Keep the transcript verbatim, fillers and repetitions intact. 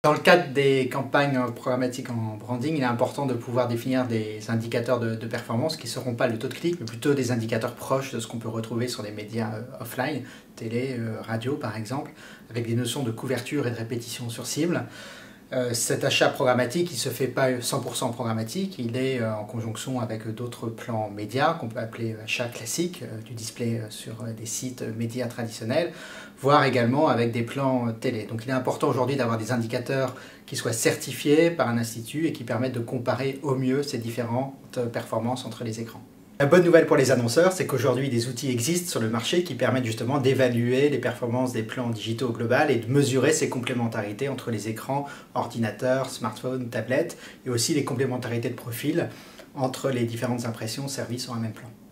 Dans le cadre des campagnes programmatiques en branding, il est important de pouvoir définir des indicateurs de, de performance qui ne seront pas le taux de clic, mais plutôt des indicateurs proches de ce qu'on peut retrouver sur des médias offline, télé, radio par exemple, avec des notions de couverture et de répétition sur cible. Euh, cet achat programmatique, il ne se fait pas cent pour cent programmatique, il est euh, en conjonction avec d'autres plans médias qu'on peut appeler achat classique, euh, du display euh, sur euh, des sites médias traditionnels, voire également avec des plans euh, télé. Donc il est important aujourd'hui d'avoir des indicateurs qui soient certifiés par un institut et qui permettent de comparer au mieux ces différentes performances entre les écrans. La bonne nouvelle pour les annonceurs, c'est qu'aujourd'hui des outils existent sur le marché qui permettent justement d'évaluer les performances des plans digitaux globales et de mesurer ces complémentarités entre les écrans, ordinateurs, smartphones, tablettes et aussi les complémentarités de profil entre les différentes impressions servies sur un même plan.